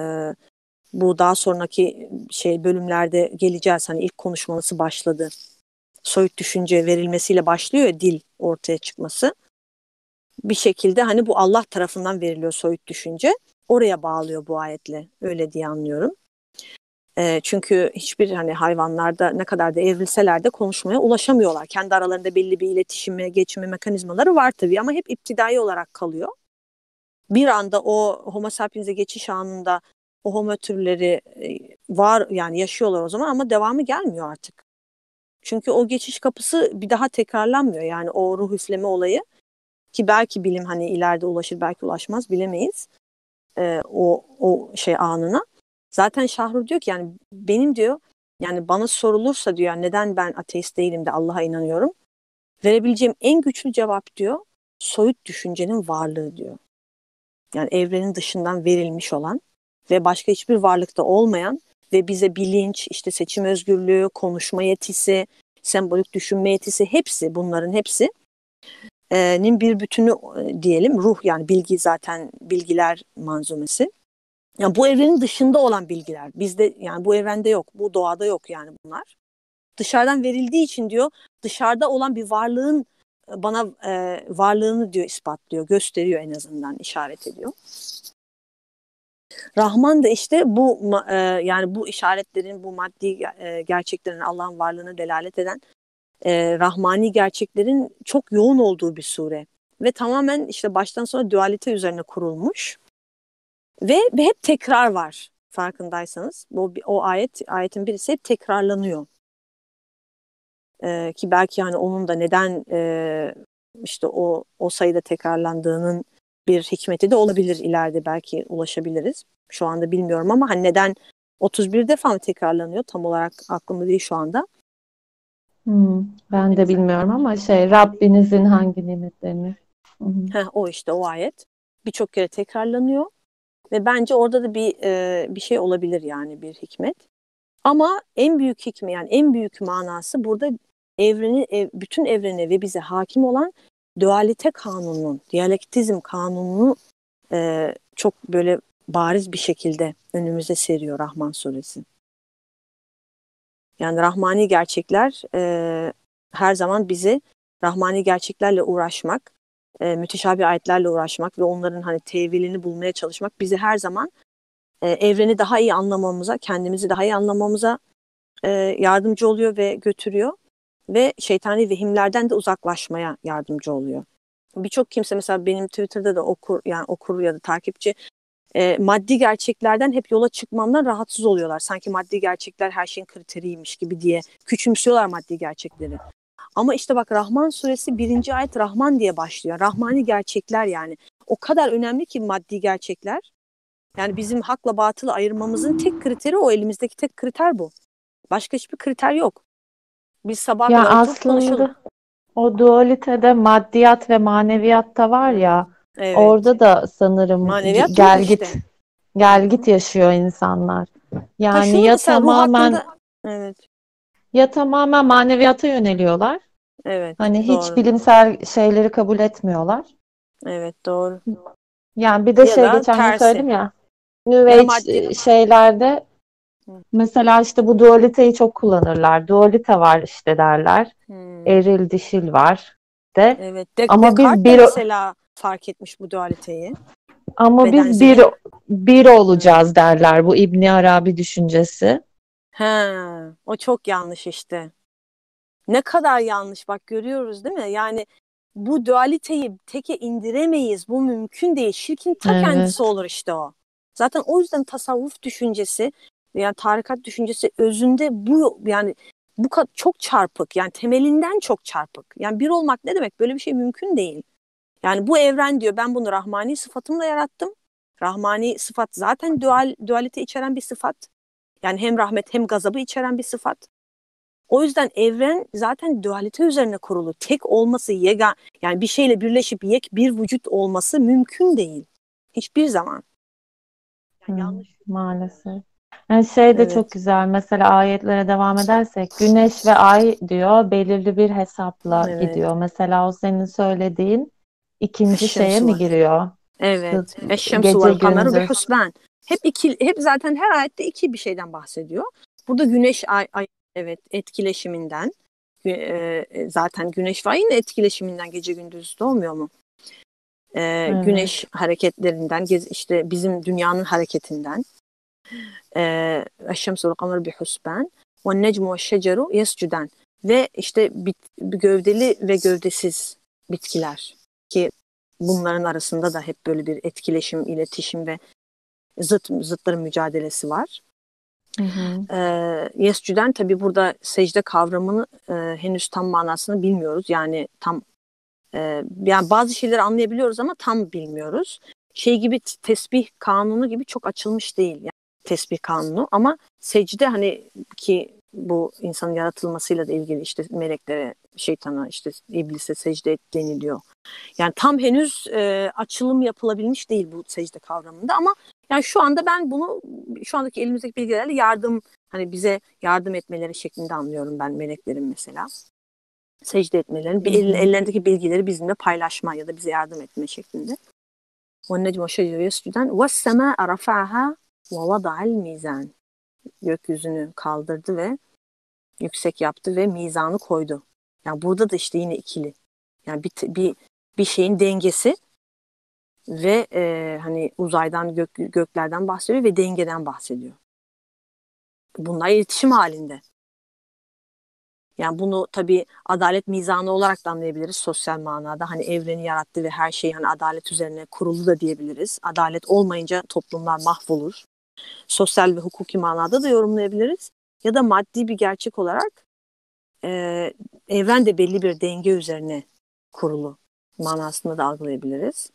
bu daha sonraki şey bölümlerde geleceğiz. Hani ilk konuşması başladı. Soyut düşünce verilmesiyle başlıyor ya, dil ortaya çıkması. Bir şekilde hani bu Allah tarafından veriliyor soyut düşünce. Oraya bağlıyor bu ayetle. Öyle diye anlıyorum. E, çünkü hiçbir hani hayvanlarda ne kadar da evrilseler de konuşmaya ulaşamıyorlar. Kendi aralarında belli bir iletişime, geçme mekanizmaları var tabii ama hep iptidai olarak kalıyor. Bir anda o Homo sapiens'e geçiş anında o homo türleri var, yani yaşıyorlar o zaman, ama devamı gelmiyor artık. Çünkü o geçiş kapısı bir daha tekrarlanmıyor. Yani o ruh üfleme olayı, ki belki bilim hani ileride ulaşır, belki ulaşmaz, bilemeyiz ee, o o şey anına. Zaten Şahrur diyor ki yani benim diyor, yani bana sorulursa diyor yani neden ben ateist değilim de Allah'a inanıyorum, verebileceğim en güçlü cevap diyor soyut düşüncenin varlığı diyor. Yani evrenin dışından verilmiş olan ve başka hiçbir varlıkta olmayan ve bize bilinç, işte seçim özgürlüğü, konuşma yetisi, sembolik düşünme yetisi, hepsi, bunların hepsinin bir bütünü diyelim, ruh, yani bilgi, zaten bilgiler manzumesi. Yani bu evrenin dışında olan bilgiler. Bizde, yani bu evrende yok, bu doğada yok yani bunlar. Dışarıdan verildiği için diyor, dışarıda olan bir varlığın bana e, varlığını diyor ispatlıyor, gösteriyor, en azından işaret ediyor. Rahman da işte bu e, yani bu işaretlerin, bu maddi e, gerçeklerin, Allah'ın varlığına delalet eden e, rahmani gerçeklerin çok yoğun olduğu bir sure. Ve tamamen işte baştan sona dualite üzerine kurulmuş. Ve, ve hep tekrar var, farkındaysanız. Bu, o ayet, ayetin birisi hep tekrarlanıyor. E, ki belki yani onun da neden e, işte o, o sayıda tekrarlandığının bir hikmeti de olabilir, ileride belki ulaşabiliriz. Şu anda bilmiyorum ama hani neden otuz bir defa mı tekrarlanıyor, tam olarak aklımda değil şu anda. Hmm, ben de bilmiyorum ama şey, Rabbinizin hangi nimetlerini. Hı hı. Heh, o işte o ayet birçok kere tekrarlanıyor ve bence orada da bir e, bir şey olabilir, yani bir hikmet. Ama en büyük hikmet, yani en büyük manası burada evreni, ev, bütün evrene ve bize hakim olan dualite kanununun, diyalektizm kanununu e, çok böyle bariz bir şekilde önümüze seriyor Rahman suresi. Yani rahmani gerçekler e, her zaman bizi rahmani gerçeklerle uğraşmak, e, müteşabih ayetlerle uğraşmak ve onların hani tevilini bulmaya çalışmak bizi her zaman e, evreni daha iyi anlamamıza, kendimizi daha iyi anlamamıza e, yardımcı oluyor ve götürüyor. Ve şeytani vehimlerden de uzaklaşmaya yardımcı oluyor. Birçok kimse, mesela benim Twitter'da da okur, yani okur ya da takipçi, e, maddi gerçeklerden hep yola çıkmamdan rahatsız oluyorlar. Sanki maddi gerçekler her şeyin kriteriymiş gibi diye küçümsüyorlar maddi gerçekleri. Ama işte bak, Rahman suresi birinci ayet Rahman diye başlıyor. Rahmani gerçekler yani. O kadar önemli ki maddi gerçekler. Yani bizim hakla batılı ayırmamızın tek kriteri o, elimizdeki tek kriter bu. Başka hiçbir kriter yok. Biz sabaha Ya kadar oturup konuşalım. aslında o dualitede maddiyat ve maneviyat da var Hı. ya, Evet. orada da sanırım Maneviyat yok gel işte. git Hı gel hı. git yaşıyor insanlar. Ha Yani şunu ya mesela ruh tamamen hakkında, evet. ya tamamen maneviyata yöneliyorlar Evet, Hani hiç doğru. bilimsel şeyleri kabul etmiyorlar. Evet, doğru. Yani bir de Ya şey da geçen gün tersi. söyledim ya, New Ya da Age maddi. e, şeylerde Hı. mesela işte bu dualiteyi çok kullanırlar. Dualite var işte derler. Hmm. Eril dişil var de. Evet. De Ama biz Descartes de bir mesela fark etmiş bu dualiteyi. ama biz bir Bedenselin. bir Hmm. olacağız derler, bu İbni Arabi düşüncesi. He, o çok yanlış işte. Ne kadar yanlış bak, görüyoruz değil mi? Yani bu dualiteyi teke indiremeyiz. Bu mümkün değil. Şirkin ta kendisi Evet. olur işte o. Zaten o yüzden tasavvuf düşüncesi, yani tarikat düşüncesi özünde bu, yani bu kadar çok çarpık. Yani temelinden çok çarpık. Yani bir olmak ne demek? Böyle bir şey mümkün değil. Yani bu evren diyor, ben bunu Rahmani sıfatımla yarattım. Rahmani sıfat zaten dual, dualite içeren bir sıfat. Yani hem rahmet hem gazabı içeren bir sıfat. O yüzden evren zaten dualite üzerine kurulu. Tek olması, yegan, yani bir şeyle birleşip yek bir vücut olması mümkün değil. Hiçbir zaman. Hı, Yani yanlış. maalesef. Yani şey de çok Evet. güzel. Mesela ayetlere devam edersek güneş ve ay diyor belirli bir hesapla Evet. gidiyor. Mesela o senin söylediğin ikinci şeye Eşşemsu mi var. giriyor? Evet. Eşşemsu Gece vel kameru bi gündüz. husban. Hep iki, hep zaten her ayette iki bir şeyden bahsediyor. Burada güneş ay, ay evet, etkileşiminden, e, e, zaten güneş ve ayın etkileşiminden gece gündüz doğmuyor mu? E, güneş Evet. hareketlerinden, işte bizim dünyanın hareketinden. Eşşemsu vel kameru bi husban ve necmu ve şeceru yescudan. Ve işte bit, gövdeli ve gövdesiz bitkiler, ki bunların arasında da hep böyle bir etkileşim, iletişim ve zıt zıtların mücadelesi var. Hı hı. E, Yescüden tabi burada secde kavramını e, henüz tam manasını bilmiyoruz. Yani tam e, yani bazı şeyleri anlayabiliyoruz ama tam bilmiyoruz. Şey gibi, tesbih kanunu gibi çok açılmış değil yani tesbih kanunu, ama secde, hani ki bu insanın yaratılmasıyla da ilgili, işte meleklere, şeytana, işte iblise secde et deniliyor. Yani tam henüz e, açılım yapılabilmiş değil bu secde kavramında, ama yani şu anda ben bunu, şu andaki elimizdeki bilgilerle yardım, hani bize yardım etmeleri şeklinde anlıyorum ben meleklerin mesela. Secde etmelerini, Hı bir el, hı. ellerindeki bilgileri bizimle paylaşma ya da bize yardım etme şeklinde. وَالنَّجْمُ وَالشَّجَرُ يَسْجُدَانِ وَالسَّمَاءَ رَفَعَهَا وَوَضَعَ الْمِيزَانِ. Gökyüzünü kaldırdı ve yüksek yaptı ve mizanı koydu. Yani burada da işte yine ikili. Yani bir, bir, bir şeyin dengesi ve e, hani uzaydan, gök, göklerden bahsediyor ve dengeden bahsediyor. Bunlar iletişim halinde. Yani bunu tabii adalet mizanı olarak da anlayabiliriz sosyal manada. Hani evreni yarattı ve her şey hani adalet üzerine kurulu da diyebiliriz. Adalet olmayınca toplumlar mahvolur. Sosyal ve hukuki manada da yorumlayabiliriz. Ya da maddi bir gerçek olarak e, evren de belli bir denge üzerine kurulu manasında da algılayabiliriz.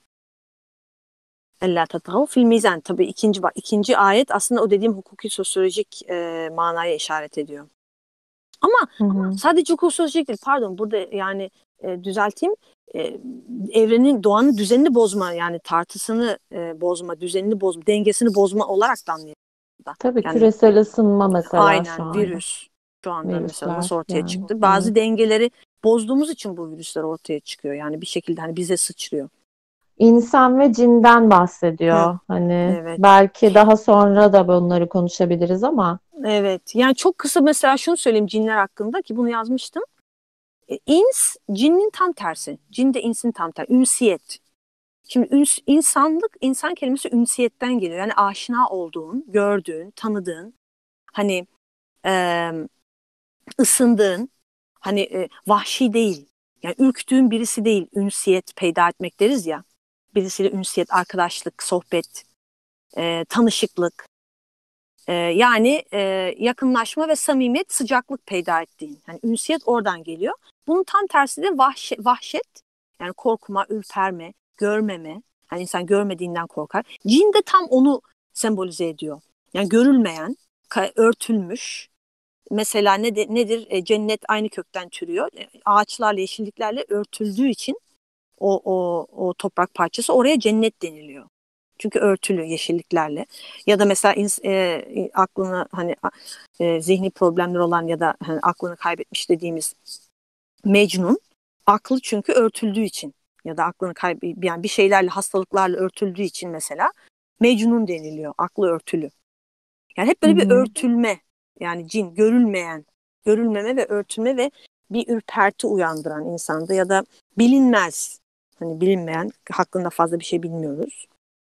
Ella tatagav fil mizan. Tabii ikinci ikinci ayet aslında o dediğim hukuki sosyolojik e, manaya işaret ediyor. Ama Hı hı. sadece hukuki sosyolojik değil, pardon, burada yani e, düzelteyim. E, evrenin, doğanın düzenini bozma, yani tartısını e, bozma, düzenini bozma, dengesini bozma olarak da anlayabiliriz. Tabii Yani küresel ısınma mesela şu aynen, anda. virüs şu anda mesela nasıl Virüsler ortaya yani. çıktı? Evet. Bazı dengeleri bozduğumuz için bu virüsler ortaya çıkıyor. Yani bir şekilde hani bize sıçrıyor. İnsan ve cinden Hı, bahsediyor. Hani evet. belki daha sonra da bunları konuşabiliriz ama. Evet. Yani çok kısa mesela şunu söyleyeyim cinler hakkında, ki bunu yazmıştım. E, ins, cinnin tam tersi. Cin de insin tam tersi. Ünsiyet. Şimdi üns, insanlık, insan kelimesi ünsiyetten geliyor. Yani aşina olduğun, gördüğün, tanıdığın, hani e, ısındığın, hani e, vahşi değil. Yani ürktüğün birisi değil. Ünsiyet peyda etmek deriz ya. Birisiyle ünsiyet, arkadaşlık, sohbet, e, tanışıklık. E, yani e, yakınlaşma ve samimiyet, sıcaklık peyda ettiğin. Yani ünsiyet oradan geliyor. Bunun tam tersi de vahşet, vahşet. Yani korkma, ürperme, görmeme. Hani insan görmediğinden korkar. Cin de tam onu sembolize ediyor. Yani görülmeyen, örtülmüş. Mesela ne de, nedir? E, cennet aynı kökten türüyor. E, ağaçlarla, yeşilliklerle örtüldüğü için o, o, o toprak parçası, oraya cennet deniliyor. Çünkü örtülü yeşilliklerle. Ya da mesela ins, e, aklını hani e, zihni problemler olan ya da hani aklını kaybetmiş dediğimiz Mecnun. Aklı çünkü örtüldüğü için ya da aklını kayb yani bir şeylerle, hastalıklarla örtüldüğü için mesela Mecnun deniliyor. Aklı örtülü. Yani hep Hı böyle bir hı. örtülme, yani cin, görülmeyen, görülmeme ve örtülme ve bir ürperti uyandıran insanda ya da bilinmez, hani bilinmeyen, hakkında fazla bir şey bilmiyoruz.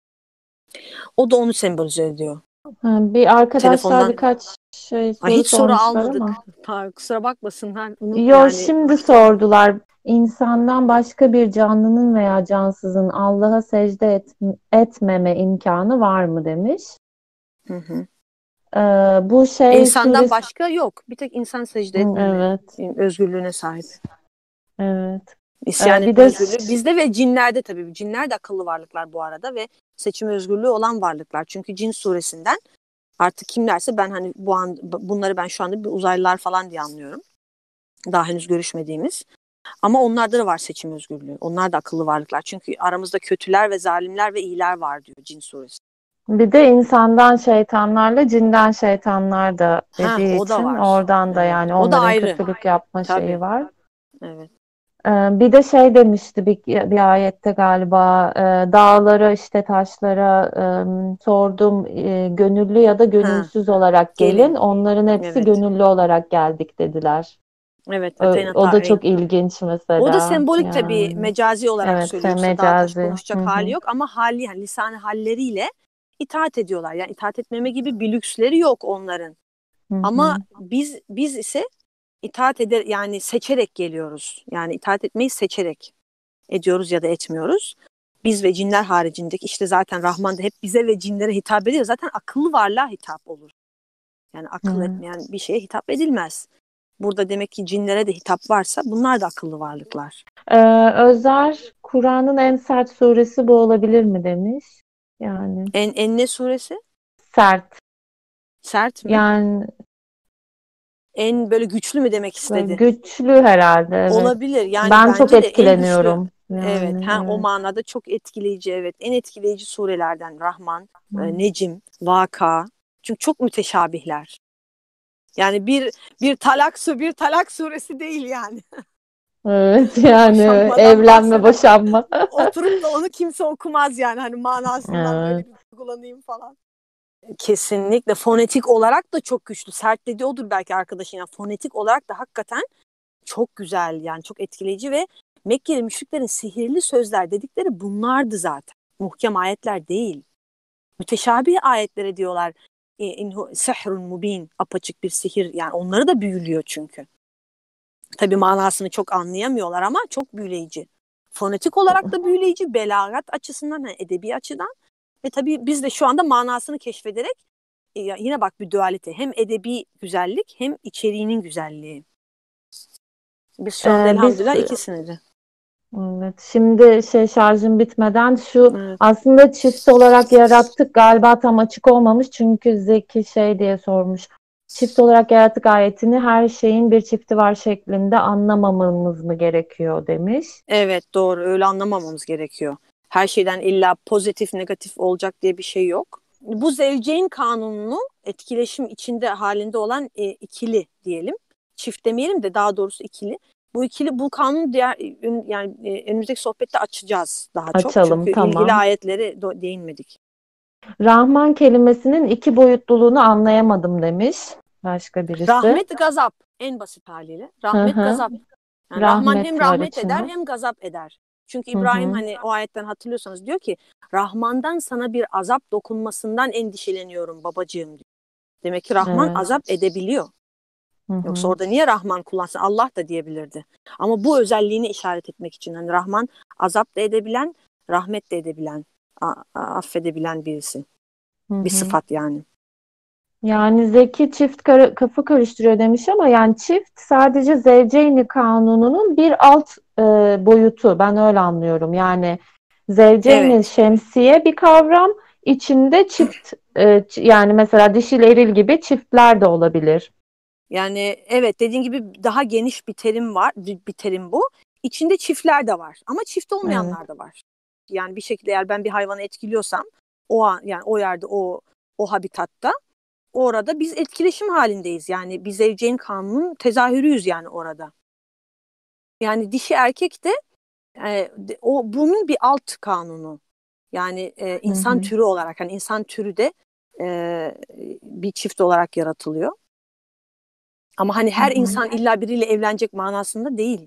O da onu sembolize ediyor. Ha, bir arkadaşlar Telefondan birkaç şey ay, soru hiç soru sormuşlar almadık. ama. Ta, kusura bakmasınlar. Unut Yo, yani. şimdi sordular. İnsandan başka bir canlının veya cansızın Allah'a secde et- etmeme imkanı var mı demiş. Hı hı. Ee, bu şey İnsandan suresi. başka yok. Bir tek insan secde Hı, etmeme evet, özgürlüğüne sahip. evet. İsyan Ee, bir etme de özgürlüğü. Bizde ve cinlerde tabii. Cinler de akıllı varlıklar bu arada ve seçim özgürlüğü olan varlıklar. Çünkü Cin suresinden artık kimlerse, ben hani bu an bunları ben şu anda bir uzaylılar falan diye anlıyorum. Daha henüz görüşmediğimiz. Ama onlarda da var seçim özgürlüğü. Onlar da akıllı varlıklar. Çünkü aramızda kötüler ve zalimler ve iyiler var diyor Cin suresi. bir de insandan şeytanlarla cinden şeytanlar da Ha, dediği o da için var. oradan da Evet. yani O da onların ayrı. kötülük yapma Tabii. şeyi var. Evet. Ee, Bir de şey demişti bir, bir ayette galiba, e, dağlara işte taşlara e, sordum, e, gönüllü ya da Ha, gönülsüz olarak gelin. gelin. Onların hepsi Evet. gönüllü olarak geldik dediler. Evet. O, Athena o da Ta'in. çok ilginç O da mesela. sembolik tabii, Yani mecazi olarak evet, söylüyor. Yoksa daha taş mecazi. Hı konuşacak hali hı, yok ama hali, yani lisan halleriyle itaat ediyorlar. Yani itaat etmeme gibi bir lüksleri yok onların. hı Ama hı, biz biz ise itaat eder, yani seçerek geliyoruz. Yani itaat etmeyi seçerek ediyoruz ya da etmiyoruz. Biz ve cinler haricindeki, işte zaten Rahman da hep bize ve cinlere hitap ediyor. Zaten akıllı varlığa hitap olur. Yani akıl hı. etmeyen bir şeye hitap edilmez. Burada demek ki cinlere de hitap varsa bunlar da akıllı varlıklar. Ee, Özer, Kur'an'ın en sert suresi bu olabilir mi demiş. Yani En, en ne suresi? sert. Sert mi? Yani En böyle güçlü mü demek böyle istedi? güçlü herhalde, evet. Olabilir. Yani Ben çok bence de en güçlü. etkileniyorum. Evet. Yani Ha, o evet. manada çok etkileyici. Evet. En etkileyici surelerden Rahman, e, Hı. Necim, Vaka. Çünkü çok müteşabihler. Yani bir bir talak su bir talak suresi değil yani. Evet, yani Boşanmadan evlenme, bahseden. boşanma. Oturup da onu kimse okumaz yani, hani manasından böyle Evet. bir duygulanayım falan. Kesinlikle fonetik olarak da çok güçlü. Sert dediği odur belki arkadaşın. Yani fonetik olarak da hakikaten çok güzel, yani çok etkileyici ve Mekkeli müşriklerin sihirli sözler dedikleri bunlardı zaten. Muhkem ayetler değil. Müteşabih ayetlere diyorlar. E, inhu sihrun mubin, apaçık bir sihir. Yani onları da büyülüyor çünkü. Tabii manasını çok anlayamıyorlar ama çok büyüleyici. Fonetik olarak da büyüleyici, belagat açısından, yani edebi açıdan. Ve tabii biz de şu anda manasını keşfederek, e, yine bak bir dualite. Hem edebi güzellik hem içeriğinin güzelliği. Biz şu anda Ee, biz elhamdülillah ikisini de. evet, şimdi şey şarjım bitmeden şu Evet. aslında çift olarak yarattık galiba tam açık olmamış çünkü Zeki şey diye sormuş. Çift olarak yarattık ayetini her şeyin bir çifti var şeklinde anlamamamız mı gerekiyor demiş. Evet, doğru, öyle anlamamamız gerekiyor. Her şeyden illa pozitif negatif olacak diye bir şey yok. Bu zevceyn kanununu etkileşim içinde halinde olan e, ikili diyelim. Çift demeyelim de daha doğrusu ikili. Bu ikili bu kanunu diğer ön- yani e, önümüzdeki sohbette açacağız daha çok. Açalım, Çünkü ilgili tamam. ayetlere do- değinmedik. Rahman kelimesinin iki boyutluluğunu anlayamadım demiş başka birisi. Rahmet gazap en basit haliyle. Hı Rahmet hı. gazap. Yani Rahman hem Rahmet var rahmet eder içinde. hem gazap eder. Çünkü Hı İbrahim, hı. hani o ayetten hatırlıyorsanız, diyor ki Rahman'dan sana bir azap dokunmasından endişeleniyorum babacığım diyor. Demek ki Rahman Evet. azap edebiliyor. Hı Yoksa hı. orada niye Rahman kullansın? Allah da diyebilirdi. Ama bu özelliğini işaret etmek için, hani Rahman azap da edebilen, rahmet de edebilen, a- a- affedebilen birisi. Hı Bir hı. sıfat yani. Yani Zeki çift kara- kafa karıştırıyor demiş ama yani çift sadece Zevceyni kanununun bir alt e, boyutu. Ben öyle anlıyorum. Yani Zevceyni Evet. şemsiye bir kavram. İçinde çift e, ç- yani mesela dişil eril gibi çiftler de olabilir. Yani evet, dediğin gibi daha geniş bir terim var, bir terim bu. İçinde çiftler de var ama çift Evet. olmayanlar da var. Yani bir şekilde eğer ben bir hayvanı etkiliyorsam o an, yani o yerde, o o habitatta, orada biz etkileşim halindeyiz. Yani biz zevceyn kanunun tezahürüyüz yani orada. Yani dişi erkek de e, o bunun bir alt kanunu. Yani e, Hı insan hı. türü olarak, hani insan türü de e, bir çift olarak yaratılıyor. Ama hani Hı her hı. insan illa biriyle evlenecek manasında değil.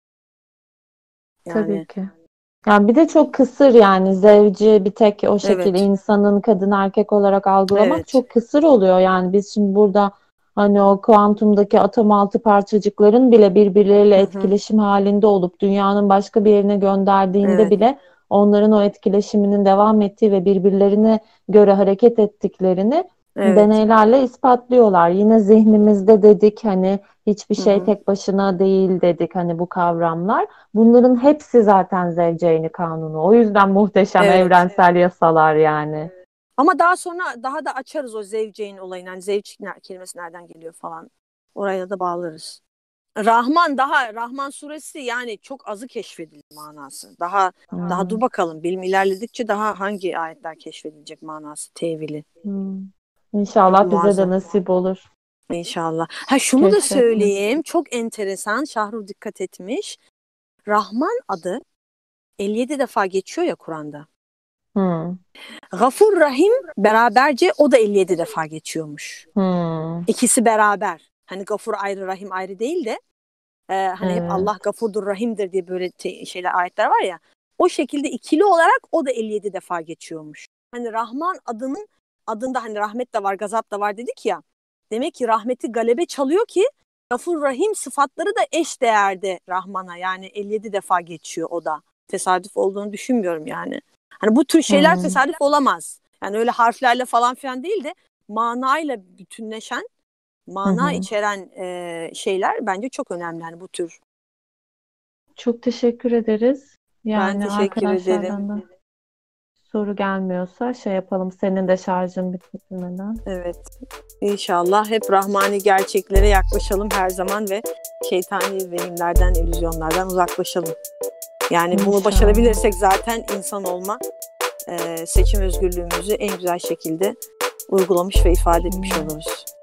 Tabii Yani ki. Yani bir de çok kısır, yani zevci bir tek o şekilde evet, insanın kadın erkek olarak algılamak evet. çok kısır oluyor. Yani biz şimdi burada hani o kuantumdaki atom altı parçacıkların bile birbirleriyle Hı hı, etkileşim halinde olup dünyanın başka bir yerine gönderdiğinde evet, bile onların o etkileşiminin devam ettiği ve birbirlerine göre hareket ettiklerini evet. deneylerle ispatlıyorlar. Yine zihnimizde dedik hani hiçbir Hı şey hı, tek başına değil dedik, hani bu kavramlar. Bunların hepsi zaten zevceğini kanunu. O yüzden muhteşem evet. evrensel yasalar yani. Ama daha sonra daha da açarız o zevceğin olayını. Yani zevcik ne- kelimesi nereden geliyor falan. Oraya da bağlarız. Rahman daha Rahman suresi yani çok azı keşfedildi manası. Daha daha dur Hmm, bakalım bilim ilerledikçe daha hangi ayetler keşfedilecek manası, tevili. hmm. Çok İnşallah bize de muazzam. nasip olur İnşallah. Ha şunu da keşfetmek. söyleyeyim. Çok enteresan. Şahrul dikkat etmiş. Rahman adı elli yedi defa geçiyor ya Kur'an'da. Hmm, Gafur Rahim beraberce o da elli yedi defa geçiyormuş. hmm. İkisi beraber. Hani Gafur ayrı, Rahim ayrı değil de e, hani hep Evet. Allah Gafurdur, Rahim'dir diye böyle te- şeyler ayetler var ya. O şekilde ikili olarak o da elli yedi defa geçiyormuş. Hani Rahman adının adında hani rahmet de var, gazap da var dedik ya. Demek ki rahmeti galebe çalıyor ki Gafur Rahim sıfatları da eş değerde Rahman'a. Yani elli yedi defa geçiyor o da. Tesadüf olduğunu düşünmüyorum yani. Hani bu tür şeyler Hmm, tesadüf olamaz. Yani öyle harflerle falan filan değil de manayla bütünleşen, hı mana hı. içeren e, şeyler bence çok önemli. Yani bu tür. Çok teşekkür ederiz. Ben Yani teşekkür ederim. arkadaşlardan da soru gelmiyorsa şey yapalım. Senin de şarjın bitmeden. Evet. İnşallah hep rahmani gerçeklere yaklaşalım her zaman ve şeytani vehimlerden, illüzyonlardan uzaklaşalım. Yani bunu İnşallah. başarabilirsek zaten insan olma, e, seçim özgürlüğümüzü en güzel şekilde uygulamış ve ifade etmiş Hmm. oluruz.